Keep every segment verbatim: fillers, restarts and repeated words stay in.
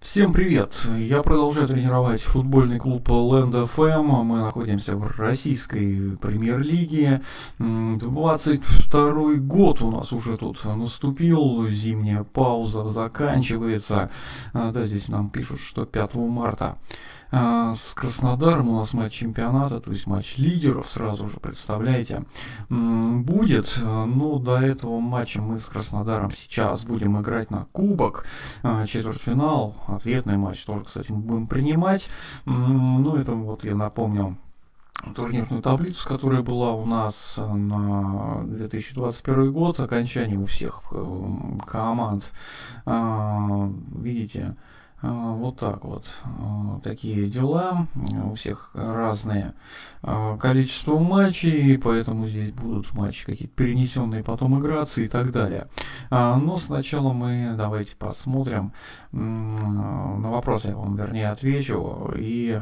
Всем привет! Я продолжаю тренировать футбольный клуб Land эф эм. Мы находимся в российской премьер-лиге. двадцать второй год у нас уже тут наступил. Зимняя пауза заканчивается. Да, здесь нам пишут, что пятого марта. С Краснодаром у нас матч чемпионата, то есть матч лидеров, сразу же, представляете, будет. Но до этого матча мы с Краснодаром сейчас будем играть на кубок, четвертьфинал, ответный матч тоже, кстати, мы будем принимать. Ну, это вот я напомню турнирную таблицу, которая была у нас на две тысячи двадцать первый год, окончание у всех команд, видите. Вот так вот, такие дела, у всех разное количество матчей, поэтому здесь будут матчи какие-то перенесенные, потом играться и так далее. Но сначала мы давайте посмотрим, на вопрос я вам вернее отвечу и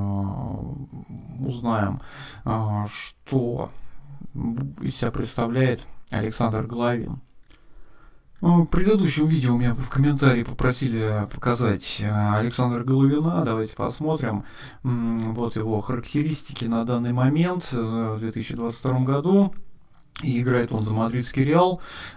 узнаем, что из себя представляет Александр Головин. В предыдущем видео меня в комментарии попросили показать Александра Головина. Давайте посмотрим. Вот его характеристики на данный момент в две тысячи двадцать втором году. И играет он за мадридский Реал,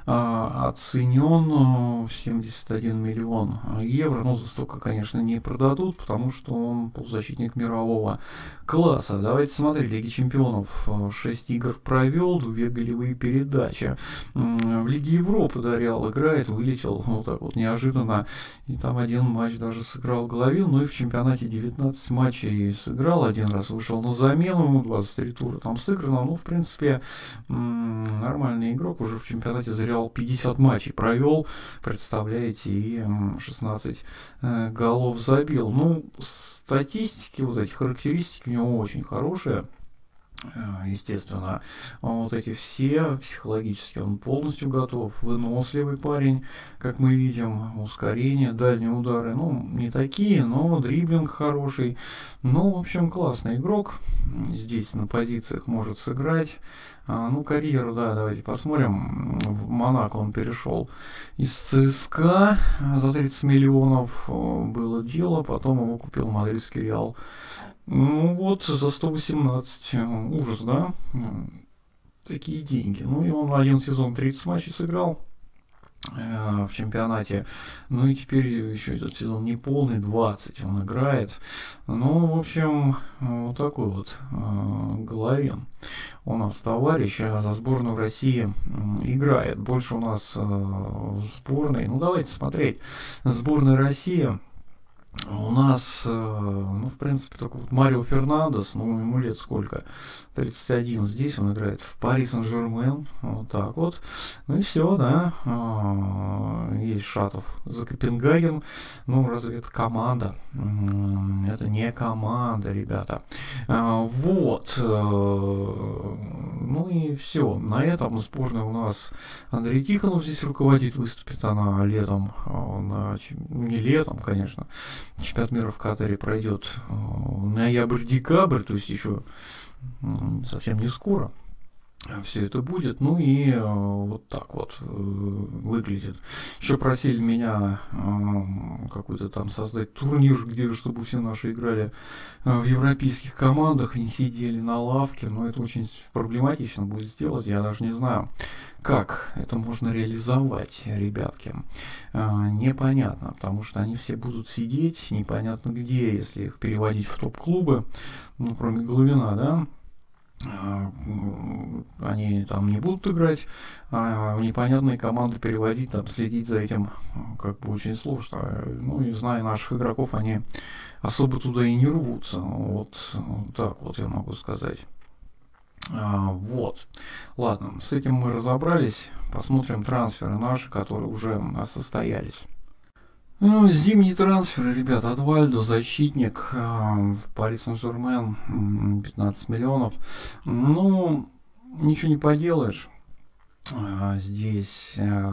оценен в семьдесят один миллион евро. Но за столько, конечно, не продадут, потому что он полузащитник мирового класса. Давайте смотреть. Лиги чемпионов шесть игр провел, две голевые передачи. В Лиге Европы, да, Реал играет, вылетел вот так вот неожиданно. И там один матч даже сыграл Головин. Ну и в чемпионате девятнадцать матчей сыграл. Один раз вышел на замену, двадцать три тура там сыграно. Ну, в принципе, нормальный игрок, уже в чемпионате за Реал пятьдесят матчей провел, представляете, и шестнадцать э, голов забил. Ну, статистики, вот эти характеристики у него очень хорошие. Естественно, вот эти все, психологически он полностью готов, выносливый парень, как мы видим, ускорение, дальние удары, ну, не такие, но дриблинг хороший. Ну, в общем, классный игрок, здесь на позициях может сыграть. Ну, карьеру, да, давайте посмотрим. В Монако он перешел из ЦСКА за тридцать миллионов, было дело, потом его купил мадридский Реал. Ну вот, за сто восемнадцать, ужас, да, такие деньги. Ну и он один сезон тридцать матчей сыграл э, в чемпионате, ну и теперь еще этот сезон не полный, двадцать он играет. Ну, в общем, вот такой вот э, Головин у нас товарищ, а за сборную России играет. Больше у нас э, в сборной, ну давайте смотреть, сборная России. У нас, ну, в принципе, только вот Марио Фернандес, ну, ему лет сколько? тридцать один. Здесь он играет в Пари Сен-Жермен. Вот так вот. Ну и все, да. Есть Шатов за Копенгаген. Ну, разве это команда? Это не команда, ребята. Вот. Ну и все. На этом сборная у нас Андрей Тихонов здесь руководит. Выступит она летом. На... Не летом, конечно. Чемпионат мира в Катаре пройдет ноябрь-декабрь, то есть еще совсем не скоро все это будет. Ну и э, вот так вот э, выглядит. Еще просили меня э, какой-то там создать турнир, где чтобы все наши играли э, в европейских командах и не сидели на лавке. Но это очень проблематично будет сделать. Я даже не знаю, как это можно реализовать, ребятки. Э, непонятно, потому что они все будут сидеть непонятно где, если их переводить в топ-клубы, ну, кроме Головина, да. Они там не будут играть, а непонятные команды переводить, там, следить за этим как бы очень сложно. Ну и зная наших игроков, они особо туда и не рвутся. Вот, вот так вот я могу сказать. А, вот. Ладно, с этим мы разобрались. Посмотрим трансферы наши, которые уже состоялись. Ну, зимний трансфер, ребят, от Вальдо, защитник э, в Пари Сен-Жермен, пятнадцать миллионов. Ну, ничего не поделаешь. Здесь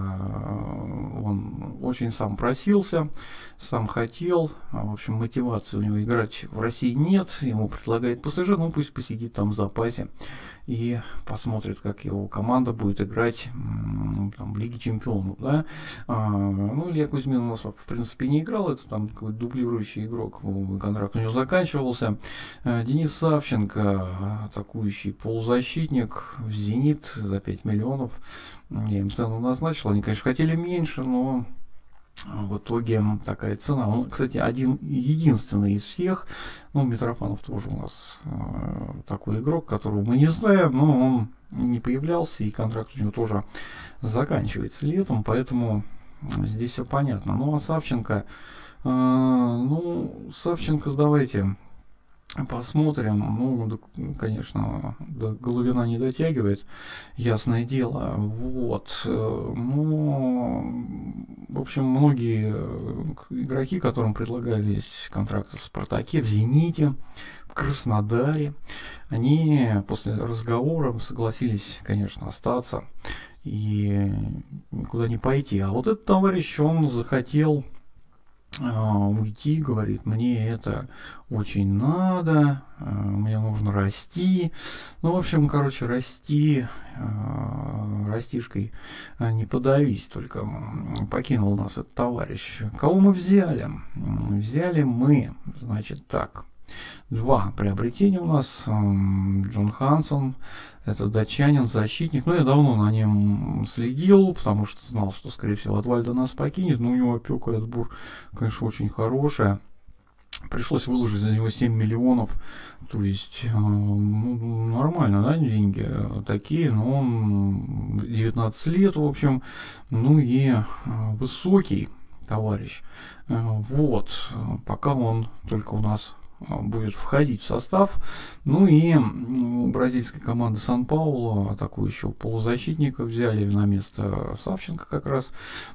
он очень сам просился, сам хотел. В общем, мотивации у него играть в России нет. Ему предлагает ПСЖ, ну пусть посидит там в запасе и посмотрит, как его команда будет играть там, в Лиге Чемпионов. Да? А, ну, Илья Кузьмин у нас, в принципе, не играл. Это там какой-то дублирующий игрок. Контракт у него заканчивался. Денис Савченко, атакующий полузащитник, в «Зенит» за пять миллионов. Я им цену назначил. Они, конечно, хотели меньше, но в итоге такая цена. Он, кстати, один единственный из всех. Ну, Митрофанов тоже у нас э, такой игрок, которого мы не знаем, но он не появлялся, и контракт у него тоже заканчивается летом, поэтому здесь все понятно. Ну, а Савченко, э, ну, Савченко, давайте посмотрим. Ну, да, конечно, до Головина не дотягивает, ясное дело. Вот. Ну, в общем, многие игроки, которым предлагались контракты в «Спартаке», в «Зените», в Краснодаре, они после разговора согласились, конечно, остаться и никуда не пойти. А вот этот товарищ, он захотел уйти, говорит, мне это очень надо, мне нужно расти. Ну, в общем, короче, расти, растишкой не подавись, только покинул нас этот товарищ. Кого мы взяли? Взяли мы, значит, так, два приобретения у нас. Джон Хансон, это датчанин, защитник. Ну, я давно на нем следил, потому что знал, что, скорее всего, Отвальдо нас покинет. Но у него опека и отбор, конечно, очень хорошая. Пришлось выложить за него семь миллионов. То есть, ну, нормально, да, деньги такие. Но он девятнадцать лет, в общем. Ну и высокий товарищ. Вот. Пока он только у нас будет входить в состав. Ну и у бразильской команды Сан-Паулу атакующего полузащитника взяли на место Савченко как раз.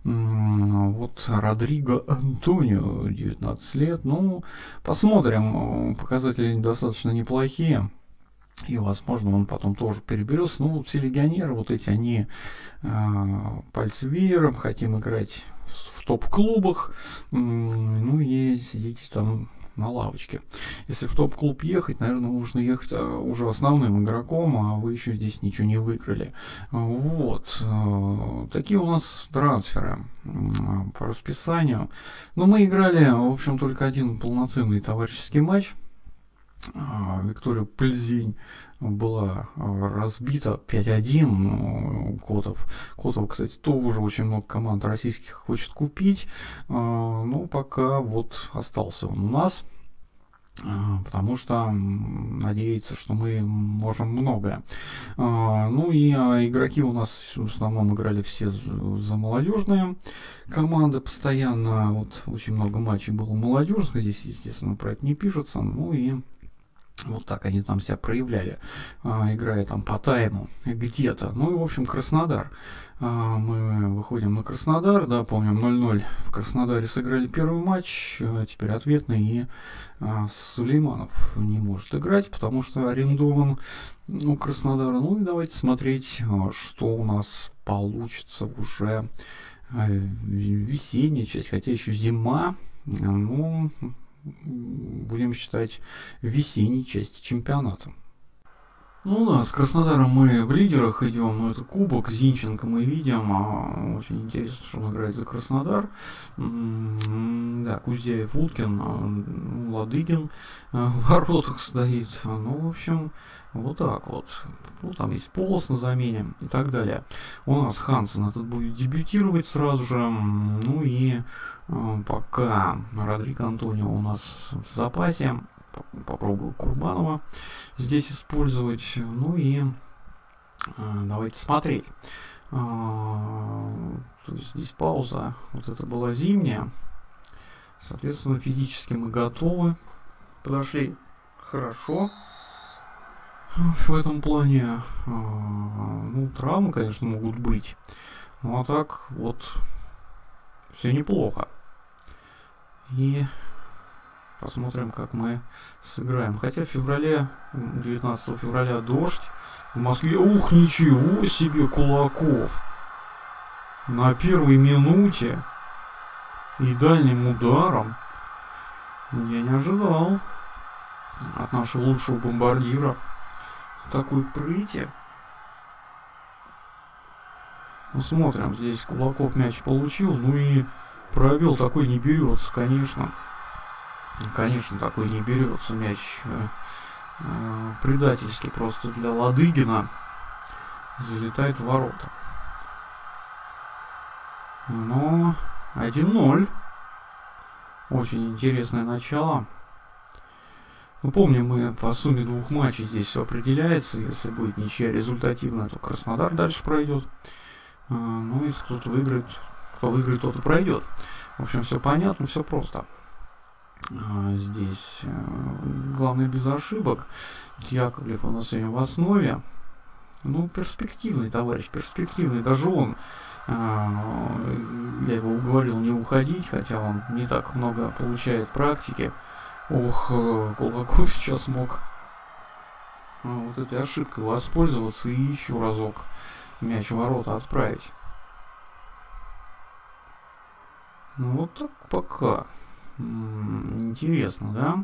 Вот Родриго Антонио, девятнадцать лет. Ну, посмотрим. Показатели достаточно неплохие. И, возможно, он потом тоже переберется. Ну, все легионеры, вот эти, они э, пальцы веером, хотим играть в, в топ-клубах. Ну и сидите там на лавочке. Если в топ-клуб ехать, наверное, нужно ехать уже основным игроком, а вы еще здесь ничего не выиграли. Вот. Такие у нас трансферы по расписанию. Но мы играли, в общем, только один полноценный товарищеский матч. Виктория Пльзень была разбита пять один Котов. Котов, кстати, тоже очень много команд российских хочет купить, но пока вот остался он у нас, потому что надеется, что мы можем многое. Ну и игроки у нас в основном играли все за молодежные команды постоянно. Вот очень много матчей было молодежных, здесь, естественно, про это не пишется. Ну и вот так они там себя проявляли, а, играя там по тайму где-то. Ну и, в общем, Краснодар. А, мы выходим на Краснодар, да, помним, ноль ноль в Краснодаре сыграли первый матч, а теперь ответный, и а, Сулейманов не может играть, потому что арендован у Краснодара. Ну и давайте смотреть, что у нас получится уже весенняя часть, хотя еще зима. Ну, будем считать, весенней части чемпионата. Ну да, с Краснодаром мы в лидерах идем, но это кубок, Зинченко мы видим, а очень интересно, что он играет за Краснодар. Да, Кузяев, Уткин, Ладыгин в воротах стоит. Ну, в общем, вот так вот. Ну, там есть Полос на замене и так далее. У нас Хансен этот будет дебютировать сразу же. Ну и пока Родриго Антонио у нас в запасе, попробую Курбанова здесь использовать. Ну и давайте смотреть. То есть здесь пауза. Вот это была зимняя. Соответственно, физически мы готовы. Подошли хорошо. В этом плане, ну, травмы, конечно, могут быть. Ну а так вот все неплохо. И посмотрим, как мы сыграем. Хотя в феврале, девятнадцатого февраля дождь. в Москве. Ух, ничего себе, Кулаков. На первой минуте и дальним ударом. Я не ожидал от нашего лучшего бомбардира такой прыти. Ну, смотрим, здесь Кулаков мяч получил, ну и пробел такой не берется, конечно. Конечно, такой не берется мяч. Э, э, предательски просто для Ладыгина залетает в ворота. Но один ноль. Очень интересное начало. Ну, помним, мы по сумме двух матчей здесь все определяется. Если будет ничья результативная, то Краснодар дальше пройдет. А, ну, если кто-то выиграет, кто выиграет, тот и пройдет. В общем, все понятно, все просто. А, здесь а, главное без ошибок. Яковлев у нас сегодня в основе. Ну, перспективный товарищ, перспективный. Даже он, а, я его уговорил не уходить, хотя он не так много получает практики. Ох, Кулаков сейчас мог а, вот этой ошибкой воспользоваться и еще разок мяч в ворота отправить. Ну вот так пока. М-м, интересно, да?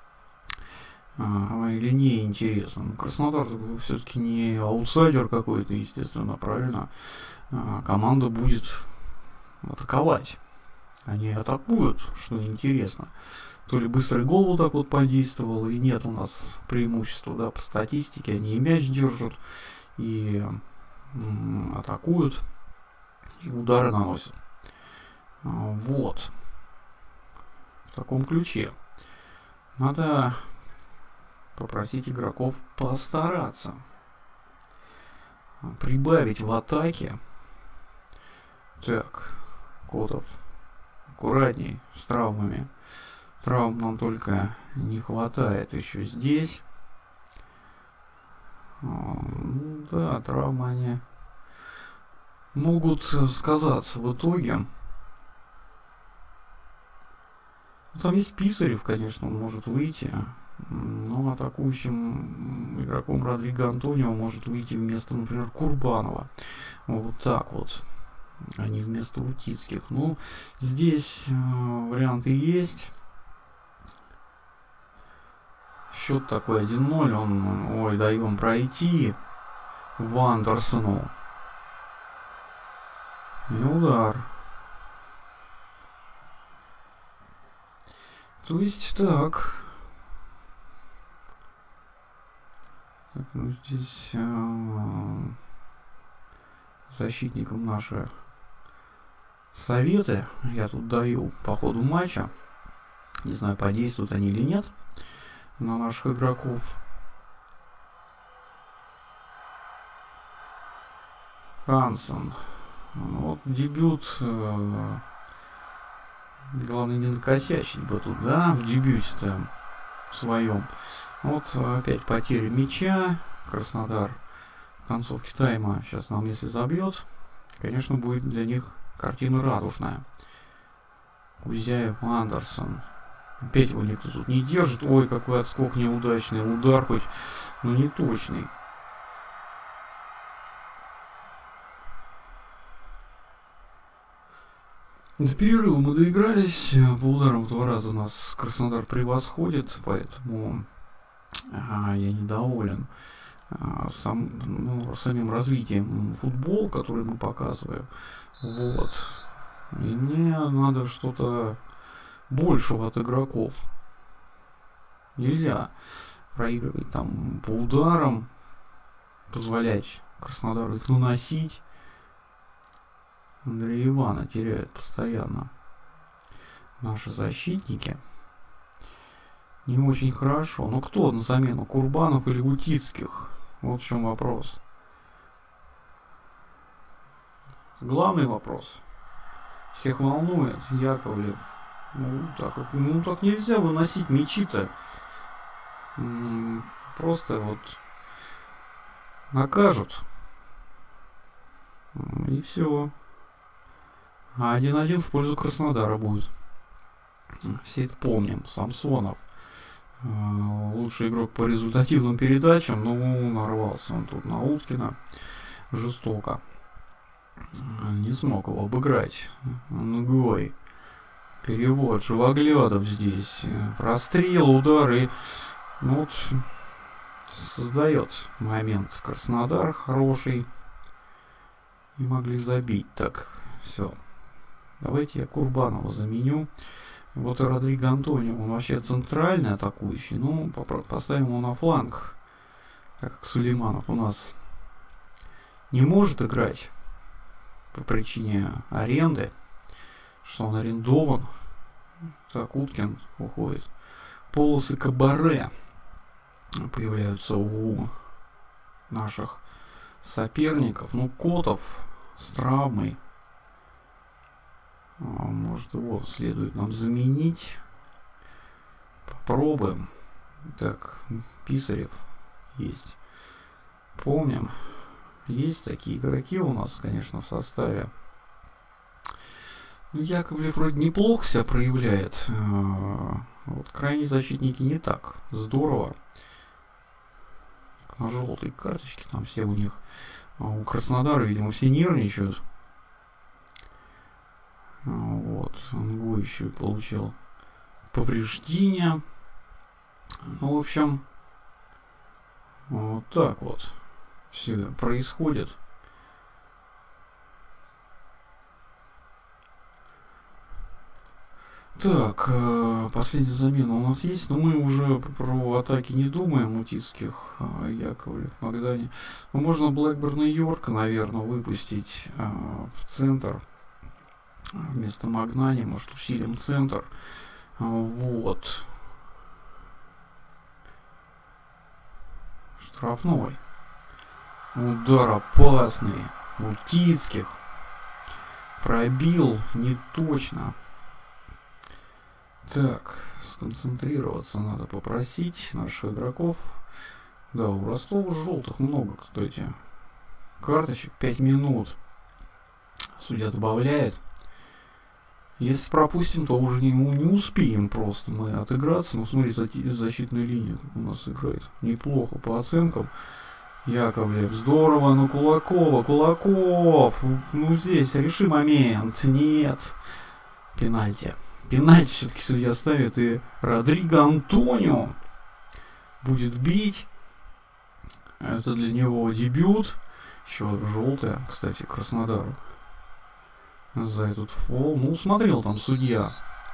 А, или не интересно? Ну, Краснодар все-таки не аутсайдер какой-то, естественно, правильно? А, команда будет атаковать. Они атакуют, что интересно. То ли быстрый гол вот так вот подействовал, и нет у нас преимущества, да, по статистике. Они и мяч держат, и м, атакуют, и удары наносят. А, вот. В таком ключе. Надо попросить игроков постараться. Прибавить в атаке. Так, Котов, аккуратней с травмами. Травм нам только не хватает еще здесь. Ну, да, травмы они могут сказаться в итоге. Там есть Писарев, конечно, он может выйти. Но атакующим игроком Родриго Антонио может выйти вместо, например, Курбанова. Вот так вот. А не вместо Утицких. Ну, здесь э, варианты есть. Счет такой один ноль. Он, ой, даем пройти Вандерсону. И удар. То есть так. Так, ну здесь э, защитникам наши советы я тут даю по ходу матча. Не знаю, подействуют они или нет на наших игроков. Хансен. Ну, вот дебют. Э, главное не накосячить бы тут, да, в дебюте-то в своем. Вот опять потеря мяча. Краснодар в концовке тайма сейчас нам, если забьет, конечно, будет для них картина радужная. Кузяев, Андерсон. Опять его никто тут не держит. Ой, какой отскок неудачный. Удар хоть, но не точный. До перерыва мы доигрались. По ударам в два раза нас Краснодар превосходит, поэтому а, я недоволен а, сам, ну, самим развитием футбола, который мы показываем. Вот. И мне надо что-то большего от игроков. Нельзя проигрывать там по ударам, позволять Краснодару их наносить. Андрей Ивана теряет постоянно наши защитники. Не очень хорошо. Но кто на замену? Курбанов или Утицких? Вот в чем вопрос. Главный вопрос. Всех волнует Яковлев. Ну так, ну, так нельзя выносить мячи-то. Просто вот накажут. И все. А один-один в пользу Краснодара будет. Все это помним. Самсонов. Лучший игрок по результативным передачам, ну, нарвался он тут на Уткина жестоко. Не смог его обыграть. Нгой. Перевод Живоглядов здесь. Прострел, удары. Ну вот, создает момент Краснодар хороший. И могли забить. Так, все. Давайте я Курбанова заменю. Вот и Родриго Антонио, он вообще центральный атакующий. Ну, поставим его на фланг. Так как Сулейманов у нас не может играть по причине аренды, что он арендован. Так, Уткин уходит. Полосы Кабаре появляются у наших соперников. Ну, Котов с травмой. А, может, его следует нам заменить. Попробуем. Так, Писарев есть. Помним. Есть такие игроки у нас, конечно, в составе. Ну, Яковлев вроде неплохо себя проявляет. А, вот крайние защитники не так. Здорово. На желтые карточки там все у них. А у Краснодара, видимо, все нервничают. Вот, он еще получил повреждения. Ну, в общем, вот так вот все происходит. Так, последняя замена у нас есть, но мы уже про атаки не думаем мутистских. Яковлев, Магадане. Ну, можно Блэкберна и Йорка, наверное, выпустить в центр. Вместо Магнани, может, усилим центр. Вот. Штрафной. Удар опасный. У Тицких. Пробил не точно. Так, сконцентрироваться надо попросить наших игроков. Да, у Ростова желтых много, кстати. Карточек пять минут. Судья добавляет. Если пропустим, то уже не, не успеем просто мы отыграться. Ну, смотри, защитная линия как у нас играет. Неплохо по оценкам. Яковлев, здорово, ну Кулакова, Кулаков. Ну, здесь реши момент. Нет. Пенальти. Пенальти все-таки судья ставит. И Родриго Антонио будет бить. Это для него дебют. Еще желтая, кстати, Краснодару. За этот фол. Ну, смотрел там судья.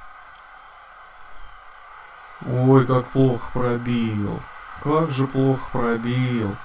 Ой, как плохо пробил. Как же плохо пробил.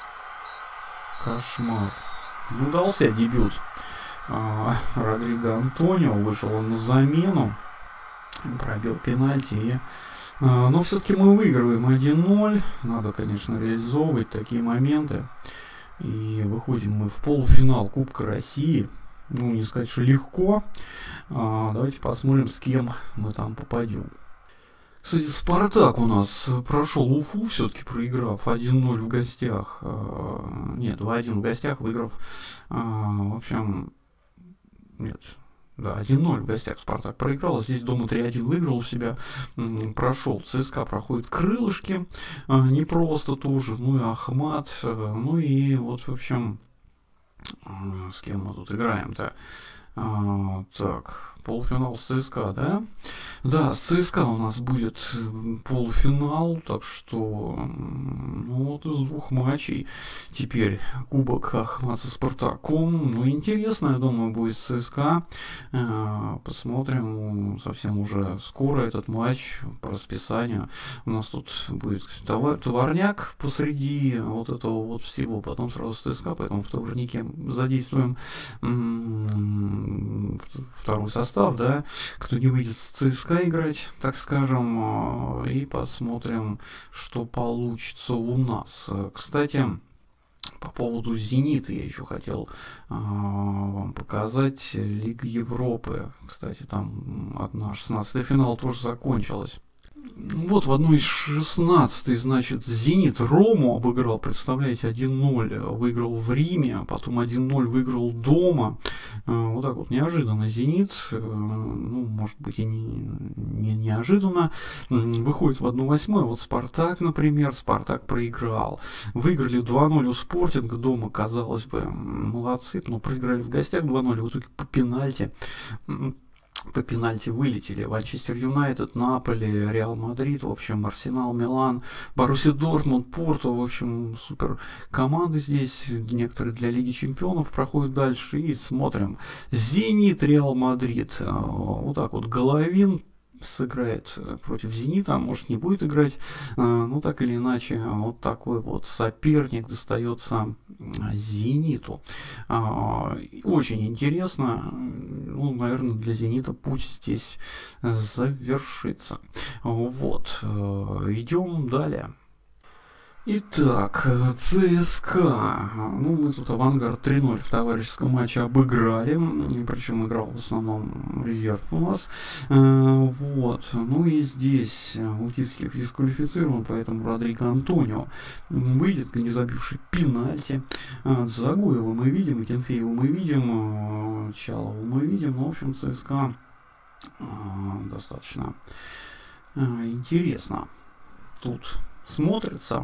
Кошмар. Не удался дебют. А, Родриго Антонио. Вышел он на замену. Пробил пенальти. И, а, но все-таки мы выигрываем один ноль. Надо, конечно, реализовывать такие моменты. И выходим мы в полуфинал Кубка России. Ну, не сказать, что легко. А, давайте посмотрим, с кем мы там попадем. Кстати, Спартак у нас прошел Уфу, все-таки проиграв один ноль в гостях. А, нет, два один в гостях, выиграв. А, в общем, нет. Да, один ноль в гостях Спартак проиграл. Здесь дома три один выиграл у себя. Прошел. ЦСКА проходит Крылышки. А, не просто тоже. Ну и Ахмат. А, ну и вот, в общем... С кем мы тут играем-то? А, так, полуфинал с ЦСКА, да? Да, с ЦСКА у нас будет полуфинал, так что, ну вот из двух матчей теперь Кубок Ахмат со Спартаком. Ну, интересно, я думаю, будет с ЦСКА. А, посмотрим совсем уже скоро этот матч по расписанию. У нас тут будет товар, товарняк посреди вот этого вот всего, потом сразу с ЦСКА, поэтому в товарнике задействуем второй состав, да, кто не выйдет с ЦСКА играть, так скажем, и посмотрим, что получится у нас. Кстати, по поводу «Зенита» я еще хотел а, вам показать. Лига Европы. Кстати, там одна шестнадцатый финал тоже закончилась. Вот в одной из шестнадцатой, значит, «Зенит» Рому обыграл, представляете, один ноль выиграл в Риме, потом один ноль выиграл дома. Вот так вот неожиданно «Зенит», ну, может быть, и не, не неожиданно, выходит в одну восьмую. Вот «Спартак», например, «Спартак» проиграл. Выиграли два ноль у «Спортинга» дома, казалось бы, молодцы, но проиграли в гостях два ноль, в итоге по пенальти. По пенальти вылетели. Манчестер Юнайтед, Наполи, Реал Мадрид, в общем, Арсенал, Милан, Боруссия Дортмунд, Порту, в общем, супер команды здесь. Некоторые для Лиги Чемпионов проходят дальше. И смотрим. Зенит, Реал Мадрид. Вот так вот. Головин сыграет против «Зенита», может не будет играть, ну так или иначе, вот такой вот соперник достается «Зениту». Очень интересно, ну, наверное, для «Зенита» путь здесь завершится. Вот, идем далее. Итак, ЦСКА. Ну, мы тут «Авангард» три ноль в товарищеском матче обыграли. Причем играл в основном резерв у нас. Вот. Ну и здесь Утицких дисквалифицирован, поэтому Родриго Антонио выйдет, не забивший пенальти. Загоева мы видим, Акинфеева мы видим, Чалова мы видим. Ну, в общем, ЦСКА достаточно интересно тут смотрится.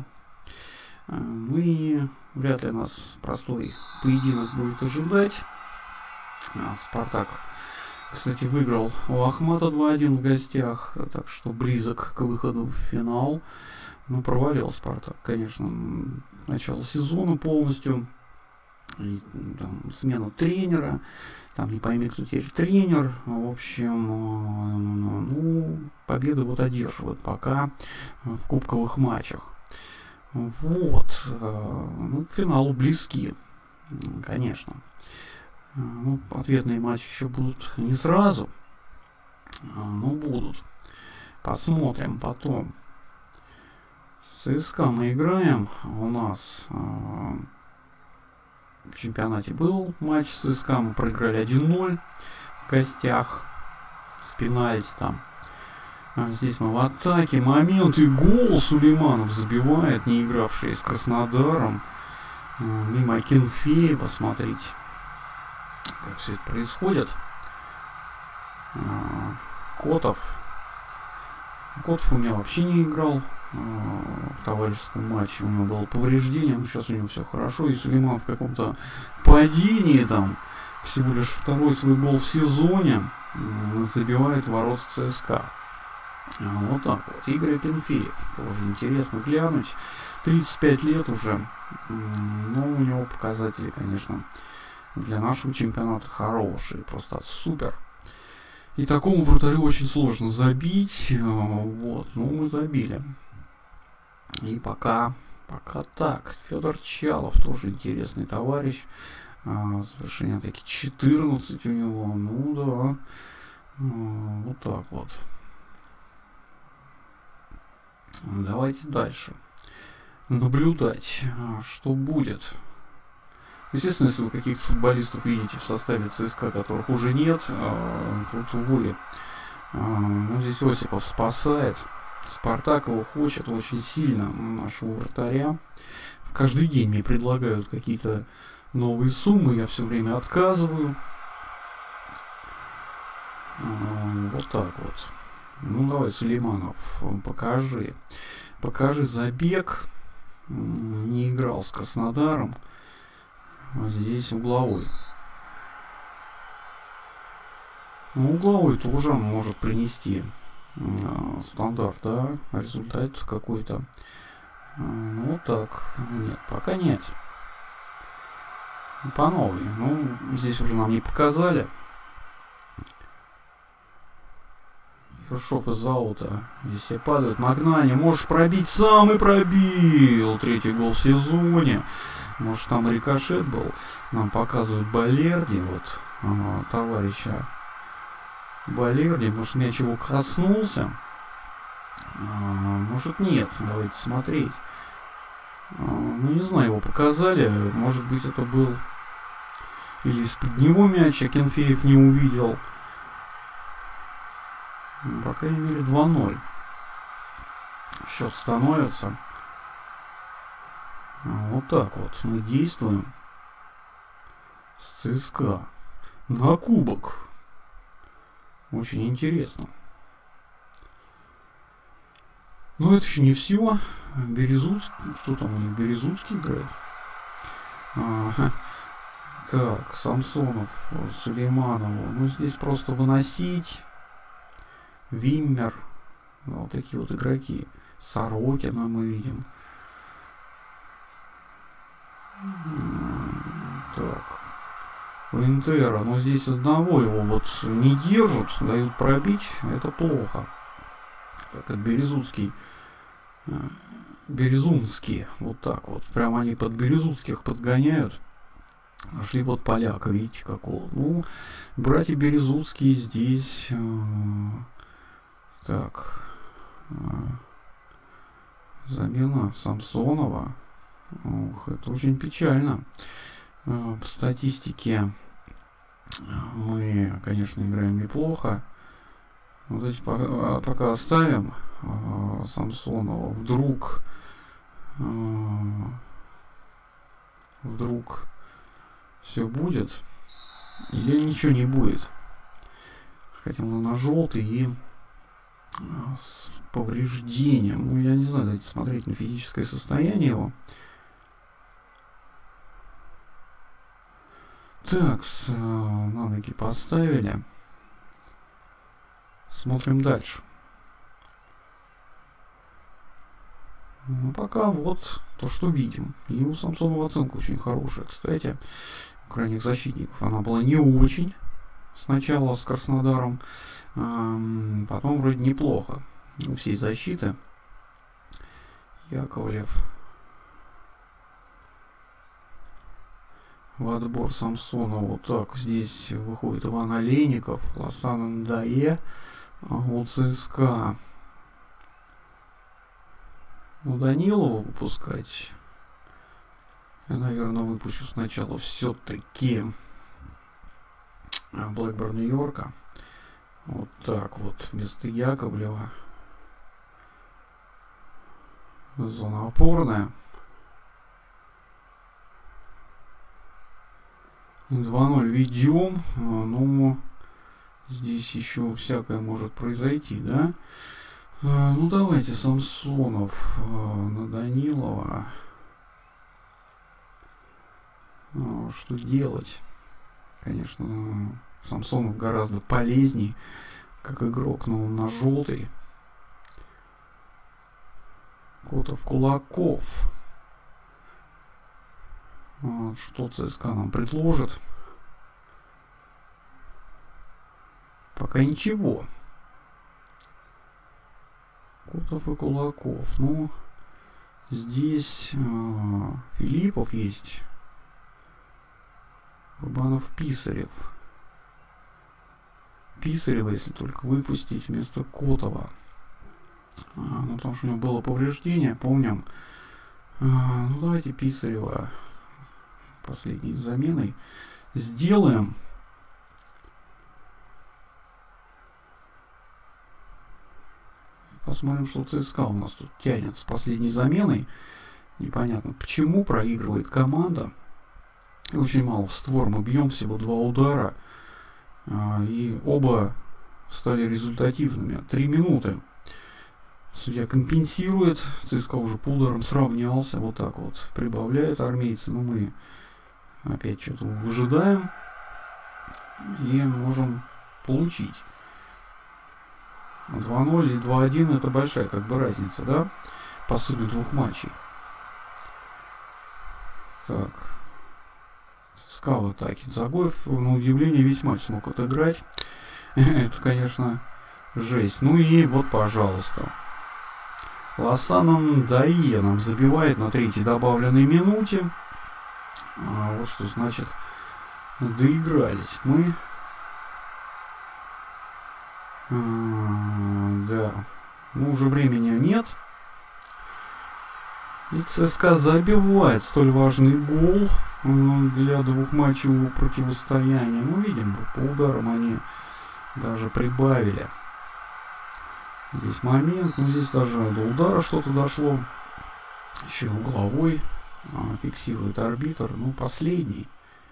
Ну и вряд ли нас простой поединок будет ожидать. «Спартак», кстати, выиграл у «Ахмата» два один в гостях, так что близок к выходу в финал. Ну, провалил «Спартак», конечно, начало сезона полностью. И, там, смена тренера, там не пойми, кто теперь тренер. В общем, ну, победы вот одерживают пока в кубковых матчах. Вот, ну, к финалу близки, конечно. Ну, ответные матчи еще будут не сразу, но будут. Посмотрим потом. С ЦСКА мы играем. У нас в чемпионате был матч с ЦСКА, мы проиграли один ноль в гостях с пенальти там. А здесь мы в атаке. Момент и гол. Сулейманов забивает, не игравший с Краснодаром. Мимо Акинфеева, смотрите, как все это происходит. Котов. Котов у меня вообще не играл в товарищеском матче. У него было повреждение, но сейчас у него все хорошо. И Сулейман в каком-то падении там, всего лишь второй свой гол в сезоне, забивает ворот ЦСКА. Вот так вот. Игорь Акинфеев. Тоже интересно глянуть. тридцать пять лет уже. Но у него показатели, конечно, для нашего чемпионата хорошие. Просто супер. И такому вратарю очень сложно забить. Вот. Ну, мы забили. И пока, пока так. Федор Чалов тоже интересный товарищ. Совершение атаки четырнадцать у него. Ну да. Вот так вот. Давайте дальше наблюдать, что будет. Естественно, если вы каких-то футболистов видите в составе ЦСКА, которых уже нет, тут, увы. Ну, здесь Осипов спасает. Спартак его хочет очень сильно, нашего вратаря. Каждый день мне предлагают какие-то новые суммы, я все время отказываю. Вот так вот. Ну, давай, Сулейманов, покажи. Покажи забег. Не играл с Краснодаром. А здесь угловой. Ну, угловой тоже может принести э, стандарт, да, результат какой-то. Э, ну, вот так. Нет, пока нет. По новой. Ну, здесь уже нам не показали. Ершов из аута. Здесь все падают. Магнани, можешь пробить, сам и пробил. Третий гол в сезоне. Может, там рикошет был. Нам показывают Балерди. Вот а, товарища Балерди. Может, мяч его коснулся. А, может, нет. Давайте смотреть. А, ну, не знаю, его показали. Может быть, это был или из-под него мяч Акинфеев не увидел. По крайней мере, два ноль. счет становится. Вот так вот мы действуем с ЦСКА на кубок. Очень интересно. Но это еще не все. Березуцкий. Что там у них? Березуцкий играет. А, так, Самсонов, Сулейманову. Ну, здесь просто выносить. Виммер. Вот такие вот игроки. Сорокина мы видим. Так. У Интера. Но здесь одного его вот не держат. Дают пробить. Это плохо. Так, это Березуцкий. Березунские. Вот так вот. Прямо они под Березутских подгоняют. Нашли вот поляка, видите, какого. Ну, братья Березутские здесь. Э, так. Э, замена Самсонова. Ух, это очень печально. Э, по статистике мы, конечно, играем неплохо. Вот эти пока, пока оставим э, Самсонова. Вдруг э, вдруг все будет или ничего не будет. Хотя он на желтый и э, с повреждением. Ну, я не знаю, дайте смотреть на физическое состояние его. Так, с, э, на ноги поставили. Смотрим дальше. Ну, пока вот то, что видим. И у Самсонова оценка очень хорошая, кстати. У крайних защитников она была не очень. Сначала с Краснодаром. Эм, потом вроде неплохо. У всей защиты. Яковлев. В отбор Самсонова. Вот так. Здесь выходит Иван Олейников. Ласан Ндае. У ЦСКА. Ну, Данилова выпускать. Я, наверное, выпущу сначала все-таки Блэкберн Нью-Йорка. Вот так вот. Вместо Яковлева. Зона опорная. два ноль ведем. Ну, здесь еще всякое может произойти, да? Ну, давайте Самсонов на Данилова. Что делать? Конечно, Самсонов гораздо полезней как игрок, но он на желтый. Котов, Кулаков. Вот, что ЦСКА нам предложит? Пока ничего. Котов и Кулаков. Ну, здесь э, Филиппов есть. Рубанов, Писарев. Писарева, если только выпустить вместо Котова. А, ну, потому что у него было повреждение, помним. А, ну, давайте Писарева последней заменой сделаем. Посмотрим, что ЦСКА у нас тут тянет с последней заменой. Непонятно, почему проигрывает команда. И очень мало в створ. Мы бьем всего два удара. А, и оба стали результативными. Три минуты. Судья компенсирует. ЦСКА уже по ударам сравнялся. Вот так вот прибавляют армейцы. Но мы опять что-то выжидаем. И можем получить. два ноль и два один это большая как бы разница, да? По сути двух матчей. Так. ЦСКА в атаке. Загоев, на удивление, весь матч смог отыграть. Это, конечно, жесть. Ну и вот, пожалуйста. Ласан Ндае нам забивает на третьей добавленной минуте. А вот что значит доигрались мы. А, да. Ну, уже времени нет. И ЦСКА забивает столь важный гол для двухматчевого противостояния. Ну, видим, по ударам они даже прибавили. Здесь момент, но здесь даже до удара что-то дошло. Еще угловой а, фиксирует арбитр, ну последний.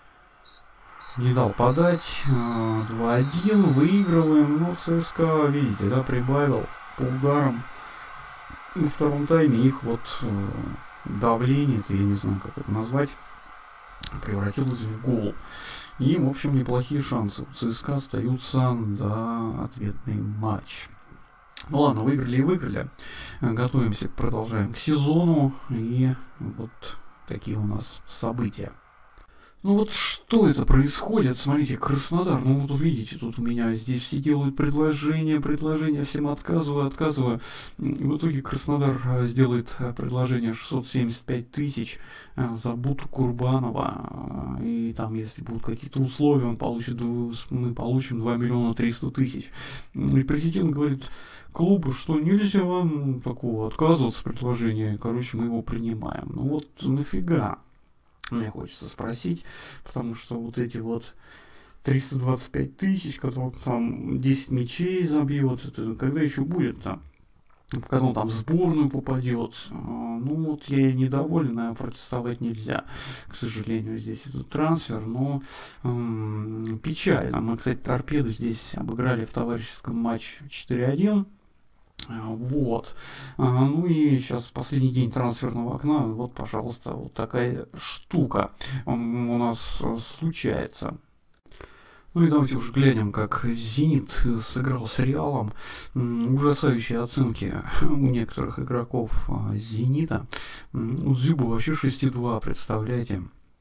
Не дал подать. А, два один, выигрываем. Но ЦСКА, видите, да, прибавил по ударам. Во втором тайме их вот э, давление, я не знаю, как это назвать, превратилось в гол. И, в общем, неплохие шансы у ЦСКА остаются до ответный матч. Ну ладно, выиграли и выиграли. Готовимся, продолжаем к сезону. И вот такие у нас события. Ну вот что это происходит? Смотрите, Краснодар. Ну вот видите, тут у меня здесь все делают предложения, предложения, всем отказываю, отказываю. В итоге Краснодар сделает предложение шестьсот семьдесят пять тысяч за Буту Курбанова. И там, если будут какие-то условия, он получит, мы получим два миллиона триста тысяч. И президент говорит клубу, что нельзя такого отказываться от предложения. Короче, мы его принимаем. Ну вот нафига? Мне хочется спросить, потому что вот эти вот триста двадцать пять тысяч, которые там десять мячей забьет, это когда еще будет-то? Когда он там в сборную попадет? Ну вот я недоволен, а протестовать нельзя. К сожалению, здесь этот трансфер, но эм, печально. Мы, кстати, Торпеды здесь обыграли в товарищеском матче четыре один. Вот. Ну и сейчас последний день трансферного окна. Вот, пожалуйста, вот такая штука у нас случается. Ну и давайте уже глянем, как «Зенит» сыграл с «Реалом». Ужасающие оценки у некоторых игроков «Зенита». У Зюба вообще шесть два, представляете?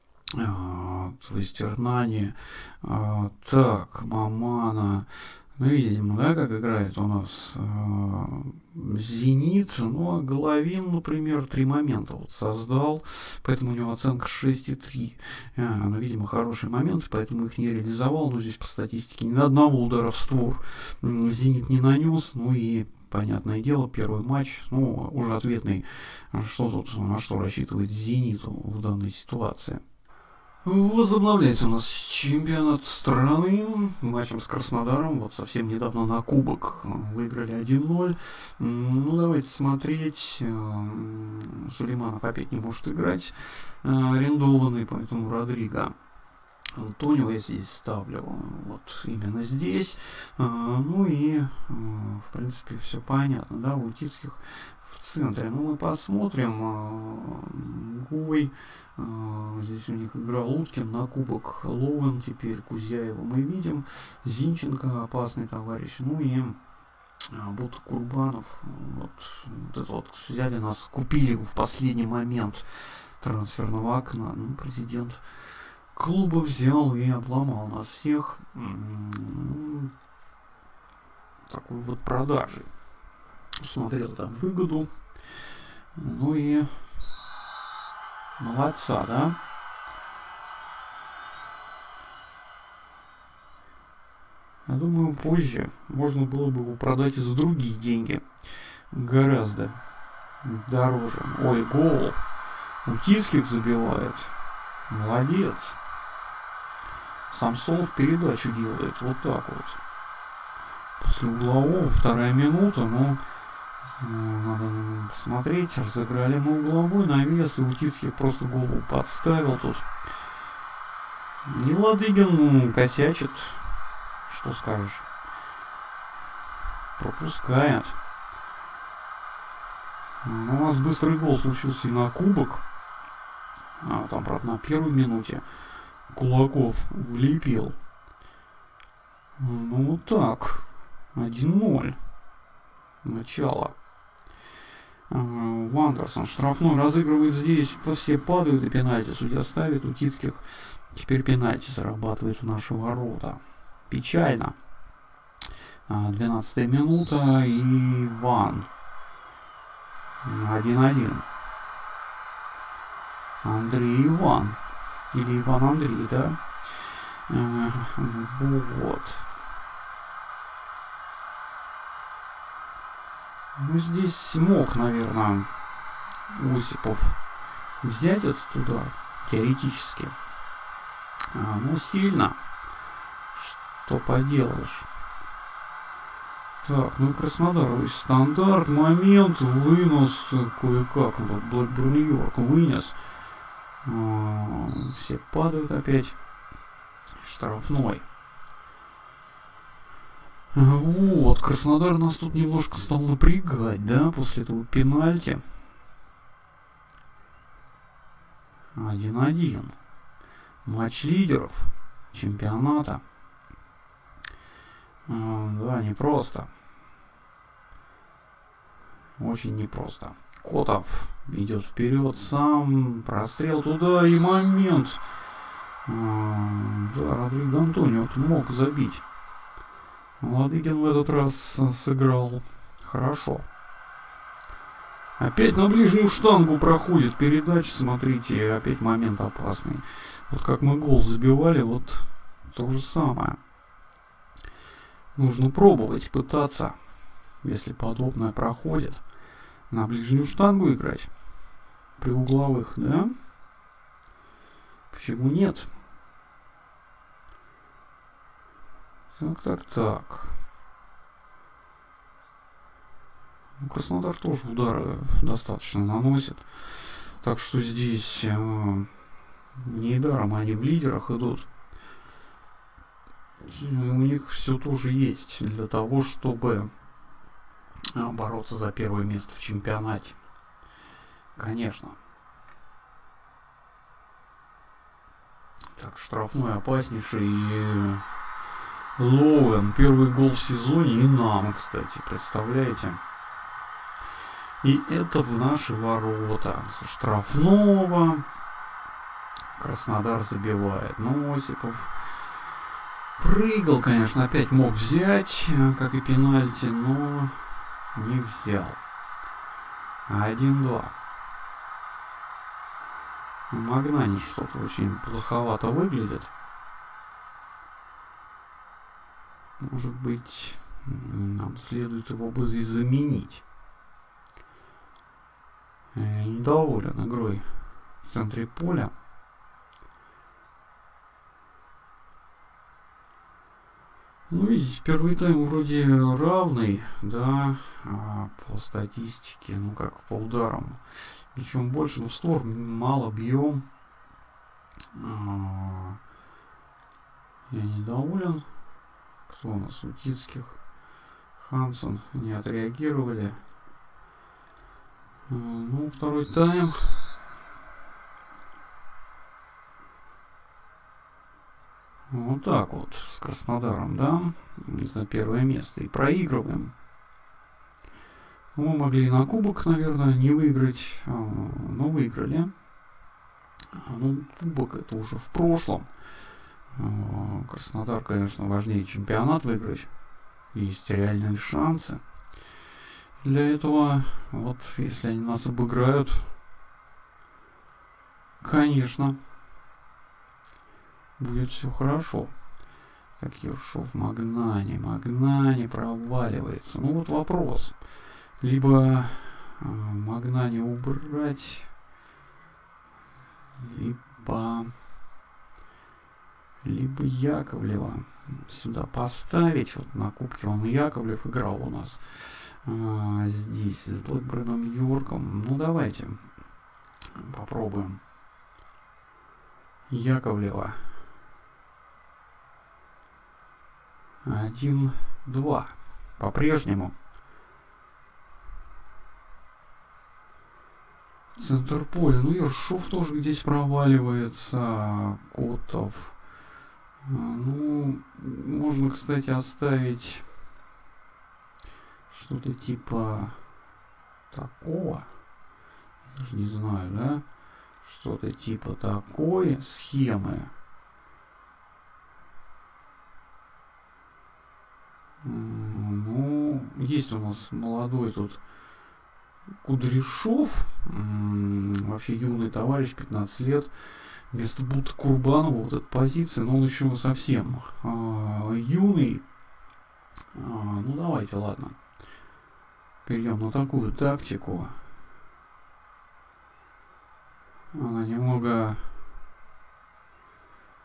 То есть Эрнани, так, Мамана. Ну, видим, да, как играет у нас э, «Зенит». Ну, а Головин, например, три момента вот создал, поэтому у него оценка шесть три. А, ну, видимо, хороший момент, поэтому их не реализовал. Но здесь по статистике ни одного удара в створ «Зенит» не нанес. Ну и, понятное дело, первый матч, ну, уже ответный. Что тут, на что рассчитывает «Зениту» в данной ситуации? Возобновляется у нас чемпионат страны матчем с Краснодаром. Вот совсем недавно на кубок выиграли один ноль. Ну, давайте смотреть. Сулейманов опять не может играть, арендованный, поэтому Родриго. Антонио я здесь ставлю, вот именно здесь. Ну и, в принципе, все понятно, да, у Утицких в центре. Ну, мы посмотрим. Гой. Здесь у них играл Уткин на кубок. Лоуэн теперь, Кузяева мы видим. Зинченко опасный товарищ. Ну и Бута Курбанов. Вот, вот это вот взяли нас, купили в последний момент трансферного окна. Ну, президент клуба взял и обломал нас всех. Такой вот продажей. Смотрел там выгоду. Ну и молодца, да? Я думаю, позже можно было бы его продать и за другие деньги. Гораздо дороже. Ой, гол. Утицких забивает. Молодец. Самсонов передачу делает. Вот так вот. После углового, вторая минута, но надо посмотреть. Разыграли мы угловой навес, и Утицких просто голову подставил тут. И Ладыгин косячит. Что скажешь? Пропускает. У нас быстрый гол случился и на кубок. А, там, правда, на первой минуте Кулаков влепил. Ну, вот так. один ноль. Начало. Вандерсон штрафной разыгрывает здесь. Все падают и пенальти судья ставит. Утицких теперь пенальти зарабатывает в наши ворота. Печально. двенадцатая минута. И Иван. один один. Андрей Иван. Или Иван Андрей, да? Вот. Ну, здесь мог, наверное, Осипов взять этот удар, теоретически. А, ну, сильно. Что поделаешь. Так, ну и Краснодар, стандарт, момент, вынос, кое-как, вот Блэкберн Йорк вынес. А, все падают опять. Штрафной. Вот, Краснодар нас тут немножко стал напрягать, да, после этого пенальти. один-один. Матч лидеров чемпионата. А, да, непросто. Очень непросто. Котов идет вперед сам. Прострел туда и момент. А, да, Родриго Антонио мог забить. Ладыгин в этот раз сыграл хорошо. Опять на ближнюю штангу проходит передача. Смотрите, опять момент опасный. Вот как мы гол забивали, вот то же самое. Нужно пробовать, пытаться, если подобное проходит, на ближнюю штангу играть. При угловых, да? Почему нет? Так, так, так. Ну, Краснодар тоже удары достаточно наносит. Так что здесь э, недаром они в лидерах идут. И у них все тоже есть для того, чтобы бороться за первое место в чемпионате. Конечно. Так, штрафной опаснейший. Лоуэн. Первый гол в сезоне. И нам, кстати, представляете? И это в наши ворота. Со штрафного. Краснодар забивает. Но Осипов прыгал, конечно, опять мог взять, как и пенальти, но не взял. один-два. Магнани что-то очень плоховато выглядит. Может быть, нам следует его бы здесь заменить. Я недоволен игрой в центре поля. Ну, видите, первый тайм вроде равный, да, а по статистике, ну как по ударам. Причем больше, ну в створ мало бьем. А, я недоволен. Кто у нас? Утицких, Хансен не отреагировали. А, ну, второй тайм. Вот так вот с Краснодаром, да, за первое место. И проигрываем. Мы могли и на кубок, наверное, не выиграть, но выиграли. Ну, кубок это уже в прошлом. Краснодар, конечно, важнее чемпионат выиграть. Есть реальные шансы. Для этого, вот, если они нас обыграют, конечно, будет все хорошо. Как Ершов, Магнани. Магнани проваливается. Ну вот вопрос. Либо э, Магнани убрать, либо, либо Яковлева сюда поставить. Вот на кубке он Яковлев играл у нас. А, здесь с Блэкберном Йорком. Ну давайте попробуем Яковлева. один-два. По-прежнему. Центр поля. Ну, Ершов тоже здесь проваливается. Котов. Ну, можно, кстати, оставить что-то типа такого. Даже не знаю, да? Что-то типа такой схемы. Ну, есть у нас молодой тут Кудряшов, вообще юный товарищ, пятнадцать лет, вместо будто Курбанова вот эта позиция, но он еще совсем а, юный. А, ну давайте, ладно, перейдем на такую тактику. Она немного,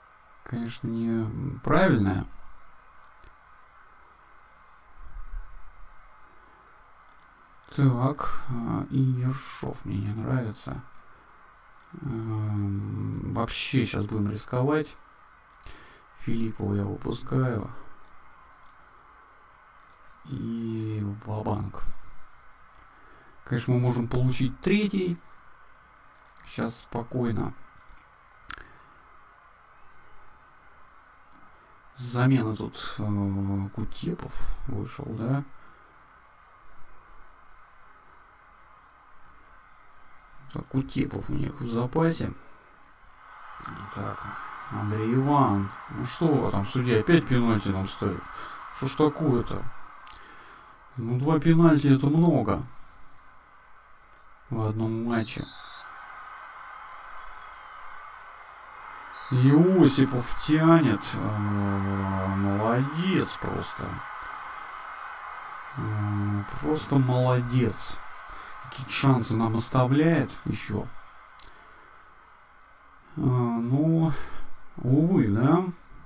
конечно, не правильная. Так, и Ершов мне не нравится. Вообще сейчас будем рисковать. Филиппова я выпускаю. И ва-банк. Конечно, мы можем получить третий. Сейчас спокойно. Замена тут э, Кутепов вышел, да? Так, Кутепов у них в запасе. Так, Андрей Иван. Ну что там, судья опять пенальти нам ставит? Что ж такое-то? Ну, два пенальти это много. В одном матче. Иосипов тянет. Молодец просто. Просто молодец. Какие шансы нам оставляет еще. Ну, увы, да.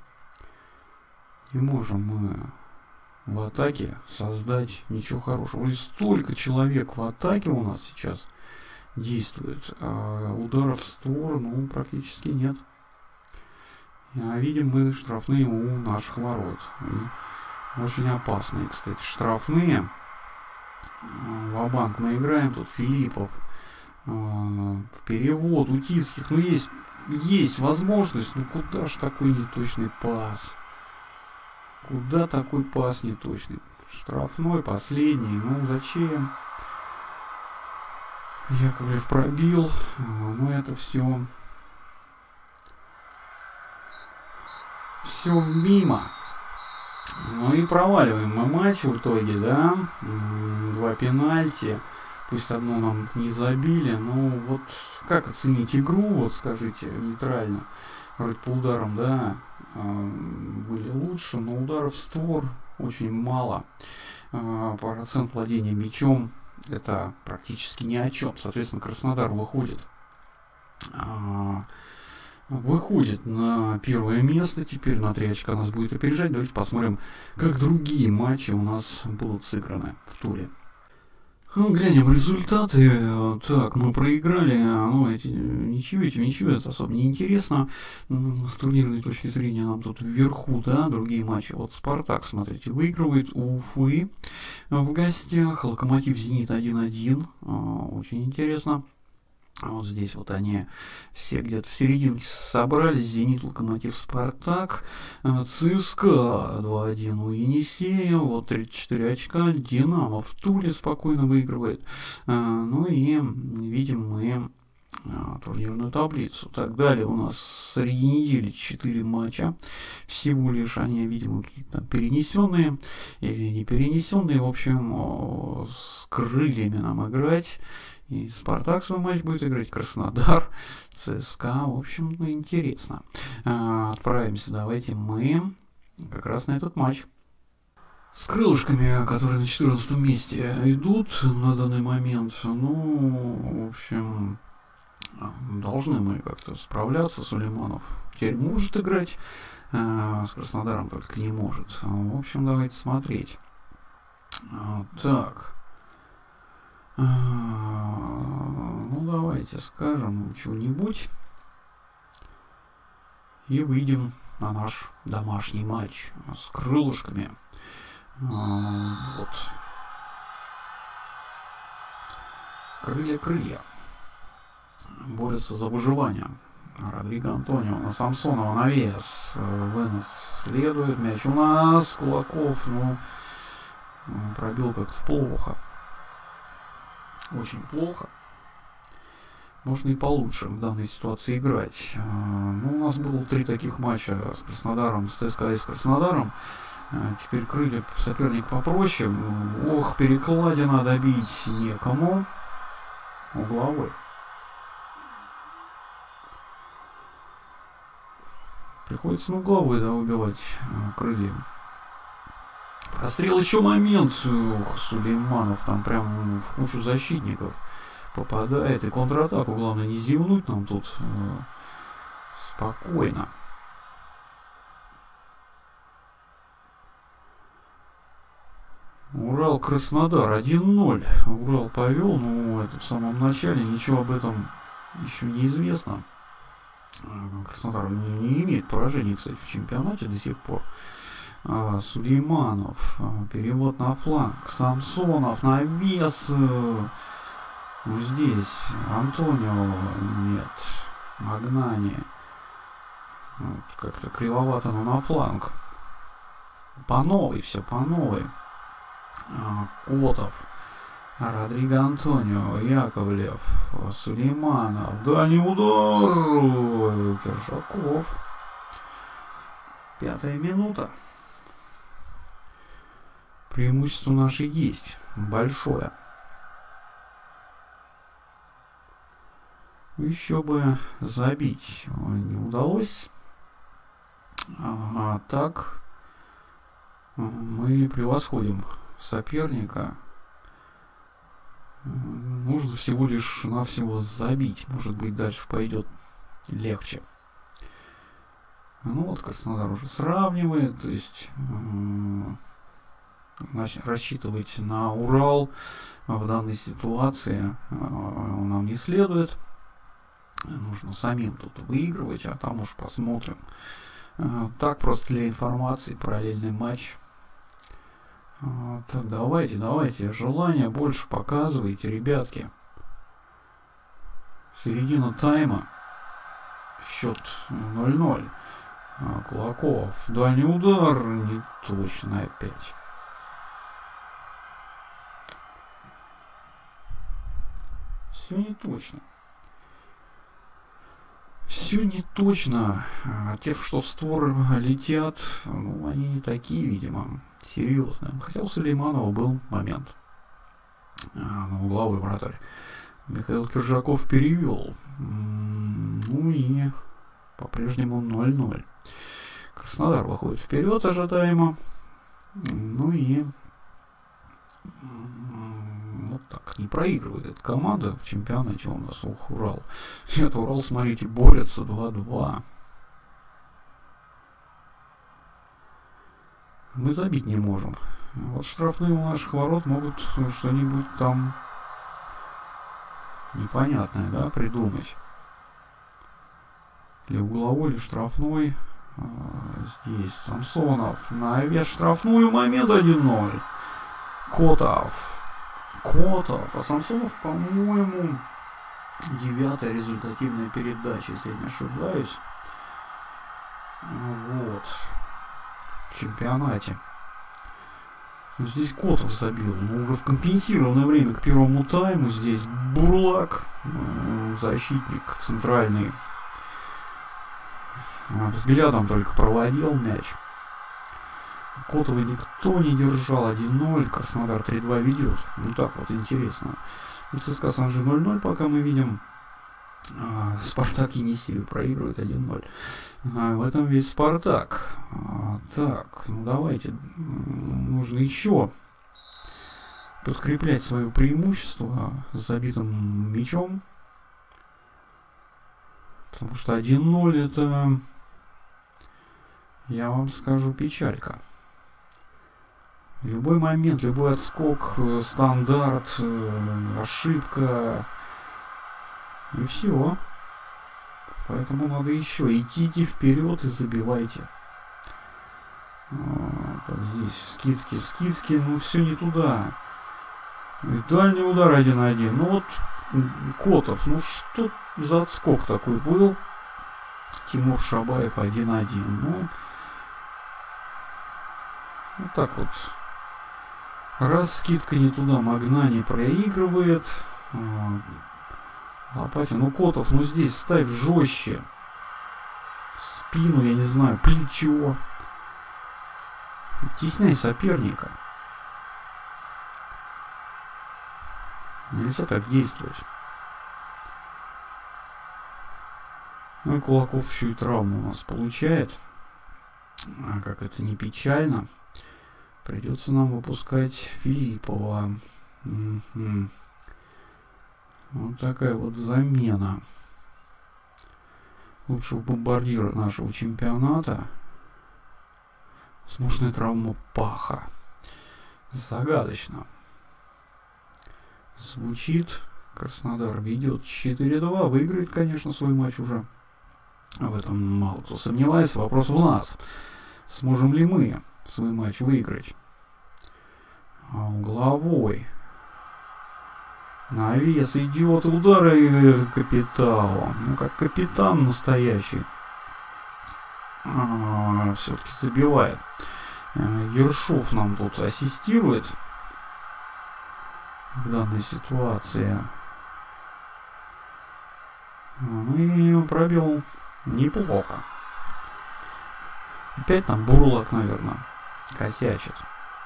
Не можем мы в атаке создать ничего хорошего. Вроде столько человек в атаке у нас сейчас действует, а ударов в створ, ну, практически нет. А видим мы штрафные у наших ворот. И очень опасные, кстати, штрафные. Ва-банк мы играем. Тут Филиппов. В перевод у Тицких. Ну, есть, есть возможность. Ну, куда ж такой неточный пас? Куда такой пас неточный? Штрафной, последний. Ну, зачем? Яковлев пробил. Ну, это все... Все мимо. Ну и проваливаем мы матч в итоге, да. Два пенальти. Пусть одно нам не забили. Но вот как оценить игру, вот скажите, нейтрально. Вроде по ударам, да, были лучше, но ударов в створ очень мало. Процент владения мячом это практически ни о чем. Соответственно, Краснодар выходит. Выходит на первое место, теперь на три очка нас будет опережать. Давайте посмотрим, как другие матчи у нас будут сыграны в туре. Ну, глянем результаты. Так, мы проиграли, ну, эти ничего, эти ничего, это особо не интересно. С турнирной точки зрения нам тут вверху, да, другие матчи. Вот Спартак, смотрите, выигрывает у Уфы в гостях. Локомотив Зенит один-один. Очень интересно. Вот здесь вот они все где-то в серединке собрались. Зенит, Локомотив, Спартак. ЦСКА два-один у Енисея. Вот тридцать четыре очка. Динамо в Туле спокойно выигрывает. Ну и видим мы турнирную таблицу. Так, далее у нас среди недели четыре матча. Всего лишь они, видимо, какие-то перенесенные или не перенесенные. В общем, с крыльями нам играть. И Спартак свой матч будет играть, Краснодар, ЦСКА. В общем, ну, интересно. А, отправимся, давайте мы как раз на этот матч. С крылышками, которые на четырнадцатом месте идут на данный момент. Ну, в общем, должны мы как-то справляться. Сулейманов теперь может играть, а, с Краснодаром только не может. В общем, давайте смотреть. А, так. Ну, давайте скажем чего-нибудь и выйдем на наш домашний матч с крылышками. Вот. Крылья-крылья борются за выживание. Родриго Антонио на Самсонова навес. Вынос следует. Мяч у нас. Кулаков, ну, пробил как-то плохо. Очень плохо. Можно и получше в данной ситуации играть. Ну, у нас было три таких матча с Краснодаром, с ЦСКА и с Краснодаром. Теперь крылья соперник попроще. Ох, перекладина, добить некому. Угловой. Приходится на угловой, да, убивать крылья. Прострел, еще момент. Ух, Сулейманов там прям в кучу защитников попадает. И контратаку, главное, не зевнуть нам тут. Э, спокойно. Урал-Краснодар один ноль. Урал повел, но это в самом начале, ничего об этом еще не известно. Краснодар не, не имеет поражений, кстати, в чемпионате до сих пор. А, Сулейманов, а, перевод на фланг, Самсонов, навес. Ну, здесь Антонио, нет, Магнани. Вот, как-то кривовато, но на фланг. По новой, все по новой. А, Котов, Родриго Антонио, Яковлев, Сулейманов, дальний удар, Киржаков. Пятая минута. Преимущество наше есть, большое. Еще бы забить не удалось. А так мы превосходим соперника. Нужно всего лишь навсего забить. Может быть, дальше пойдет легче. Ну вот, Краснодар уже сравнивает. То есть э, рассчитывать на Урал в данной ситуации э, нам не следует. Нужно самим тут выигрывать, а там уж посмотрим. Э, так, просто для информации, параллельный матч. Так, давайте, давайте, желание больше показывайте, ребятки. Середина тайма. Счет ноль ноль. Кулаков. Дальний удар. Не точно опять. Все не точно. Все не точно. Те, что в створ летят, ну, они не такие, видимо, серьезные. Хотя у Сулейманова был момент. А, угловой вратарь. Михаил Киржаков перевел. Ну и по-прежнему ноль ноль. Краснодар выходит вперед ожидаемо. Ну и вот так. Не проигрывает эта команда в чемпионате у нас. Ух, Урал. Нет, Урал, смотрите, борется два-два. Мы забить не можем. Вот штрафные у наших ворот могут что-нибудь там непонятное, да, придумать. Или угловой, или штрафной. А, здесь Самсонов. Навес штрафную, момент один ноль. Котов. Котов. А Самсонов, по-моему, девятая результативная передача, если я не ошибаюсь. Вот. В чемпионате. Здесь Котов забил. Но уже в компенсированное время к первому тайму. Здесь Бурлак, защитник центральный, взглядом только проводил мяч. Котова никто не держал. один ноль. Краснодар три-два ведет. Ну так вот интересно. ЦСКА Санжи ноль ноль пока мы видим. А, Спартак Енисеев проигрывает один ноль. А, в этом весь Спартак. А, так, ну давайте. Нужно еще подкреплять свое преимущество с забитым мячом. Потому что один ноль это, я вам скажу, печалька. Любой момент, любой отскок, стандарт, ошибка. И все. Поэтому надо еще. Идите вперед и забивайте. А, так, здесь скидки, скидки. Ну, все не туда. И дальний удар один-один. Ну, вот Котов. Ну, что за отскок такой был? Тимур Шабаев один-один. Ну, вот так вот. Раз скидка не туда, Магнани проигрывает. Лопатин, ну Котов, ну здесь ставь жестче. Спину, я не знаю, плечо. Тесняй соперника. Нельзя так действовать. Ну и Кулаков еще и травму у нас получает. А как это не печально. Придется нам выпускать Филиппова. М-м-м. Вот такая вот замена лучшего бомбардира нашего чемпионата. Смешная травма паха. Загадочно. Звучит. Краснодар ведет четыре-два. Выиграет, конечно, свой матч уже. В этом мало кто сомневается. Вопрос в нас. Сможем ли мы свой матч выиграть? А угловой. Навес идет. Удары Капиталу. Ну, как капитан настоящий. А, все-таки забивает. Ершов нам тут ассистирует в данной ситуации. И пробил неплохо. Опять там Бурлак, наверное, косячит.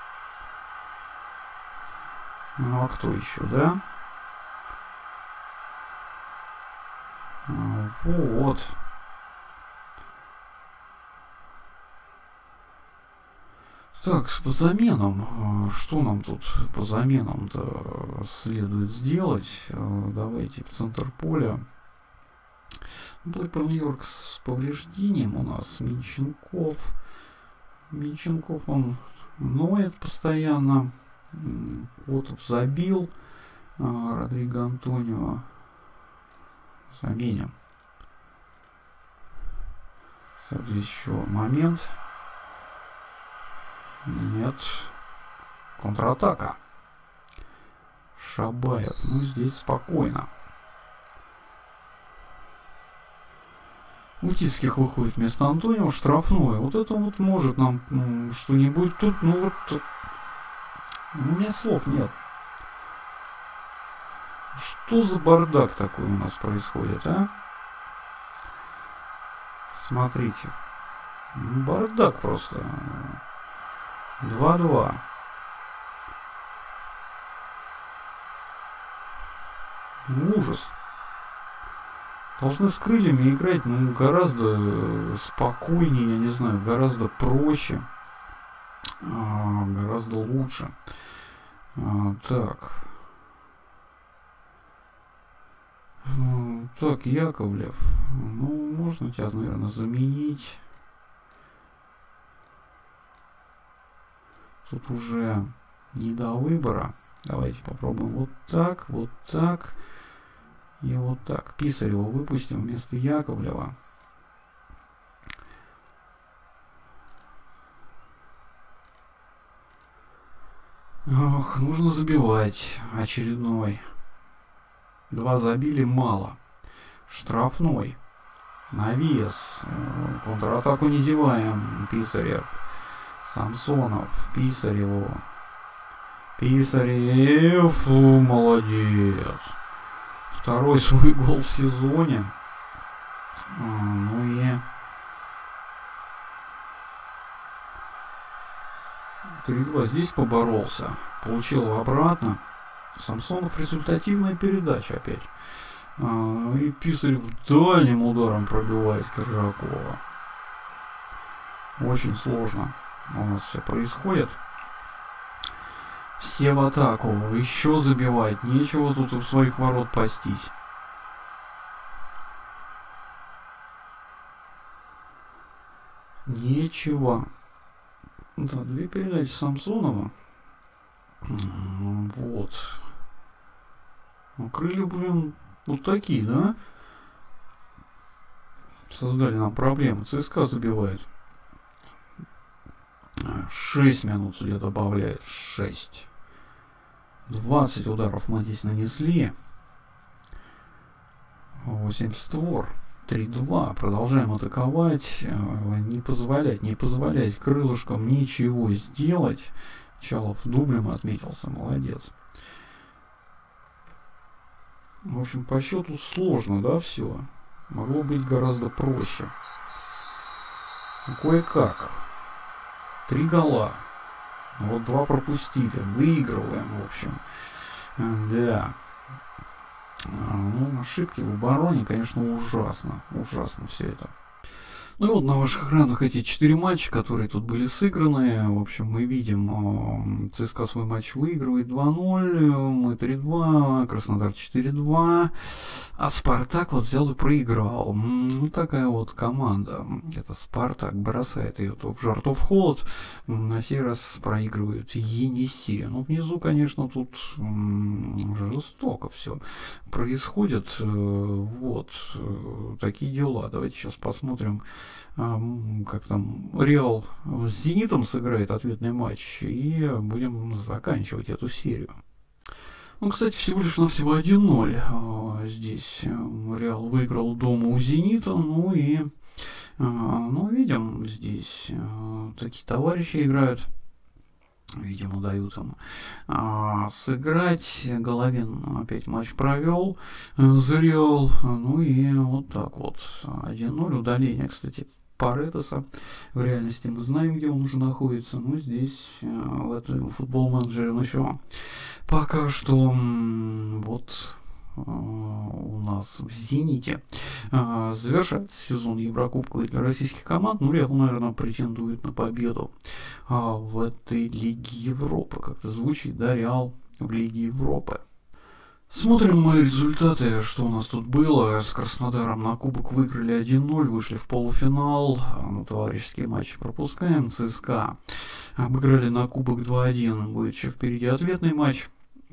Ну а кто еще, да? Вот. Так, по заменам. Что нам тут по заменам-то следует сделать? Давайте в центр поля. Блэкберн Йорк с повреждением у нас. Минченков. Минченков, он ноет постоянно. Котов забил. Родриго Антонио заменим. Так, здесь еще момент. Нет. Контратака. Шабаев. Ну, здесь спокойно. Утицких выходит вместо Антонио. Штрафной. Вот это вот может нам ну, что-нибудь тут. Ну, вот... У меня слов нет. Что за бардак такой у нас происходит, а? Смотрите. Бардак просто. два-два. Ужас. Должны с крыльями играть, ну, гораздо спокойнее, я не знаю, гораздо проще. А, гораздо лучше. А, так. Так, Яковлев. Ну, можно тебя, наверное, заменить. Тут уже не до выбора. Давайте попробуем вот так, вот так и вот так. Писарева выпустим вместо Яковлева. Ох, нужно забивать. Очередной. Два забили, мало. Штрафной. Навес. Контратаку не зеваем. Писарев. Самсонов. Писареву. Писарев. Фу, молодец. Второй свой гол в сезоне. А, ну и... три-два здесь поборолся. Получил обратно. Самсонов результативная передача опять. А, и Писарев дальним ударом пробивает Киржакова. Очень сложно у нас все происходит. Все в атаку. Еще забивать. Нечего тут у своих ворот пастись. Нечего. Да, две передачи Самсонова. Вот. Ну, крылья, блин, вот такие, да? Создали нам проблемы. ЦСКА забивает. шесть минут судья добавляет. шесть. двадцать ударов мы здесь нанесли. восемь створ. три-два. Продолжаем атаковать. Не позволять, не позволять крылышкам ничего сделать. Чалов дублем отметился. Молодец. В общем, по счету сложно, да, все. Могло быть гораздо проще. Кое-как. Три гола. Вот два пропустили. Выигрываем, в общем. Да. Ну, ошибки в обороне, конечно, ужасно. Ужасно все это. Ну и вот на ваших экранах эти четыре матча, которые тут были сыграны. В общем, мы видим, э, ЦСКА свой матч выигрывает два ноль, мы три два, Краснодар четыре два, а Спартак вот взял и проиграл. Ну, такая вот команда. Это Спартак бросает ее то в жар, то в холод. На сей раз проигрывают Енисею. Ну, внизу, конечно, тут м- жестоко все происходит. Э, вот э, такие дела. Давайте сейчас посмотрим, как там Реал с Зенитом сыграет ответный матч, и будем заканчивать эту серию. Ну, кстати, всего лишь навсего один ноль. Здесь Реал выиграл дома у Зенита, ну и, ну, видим, здесь такие товарищи играют. Видимо, дают им а, сыграть. Головин опять матч провел за Реал. Ну и вот так вот. один ноль. Удаление, кстати, Паредоса. В реальности мы знаем, где он уже находится. Но здесь, в этом футбол-менеджере, он еще пока что вот у нас в «Зените» завершается сезон Еврокубковый для российских команд. Ну, Реал, наверное, претендует на победу в этой Лиге Европы. Как-то звучит, да, Реал в Лиге Европы. Смотрим мы результаты, что у нас тут было. С Краснодаром на кубок выиграли один ноль, вышли в полуфинал. Ну, товарищеские матчи пропускаем. ЦСКА обыграли на кубок два один. Будет еще впереди ответный матч.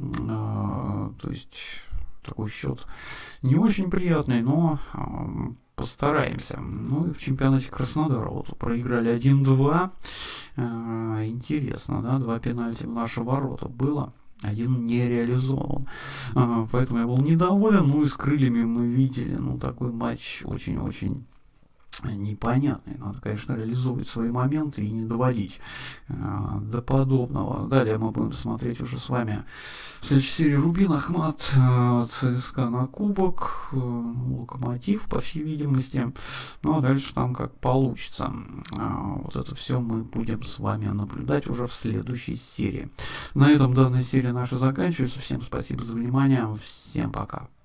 То есть такой счет не очень приятный, но э, постараемся. Ну и в чемпионате Краснодара вот проиграли один два. Э, интересно, да, два пенальти в наши ворота было. Один не реализован. Э, поэтому я был недоволен. Ну и с крыльями мы видели, ну, такой матч очень-очень непонятный. Надо, конечно, реализовывать свои моменты и не доводить э, до подобного. Далее мы будем смотреть уже с вами в следующей серии Рубин, Ахмат, э, ЦСКА на кубок, э, Локомотив, по всей видимости. Ну а дальше там как получится. Э, вот это все мы будем с вами наблюдать уже в следующей серии. На этом данная серия наша заканчивается. Всем спасибо за внимание. Всем пока.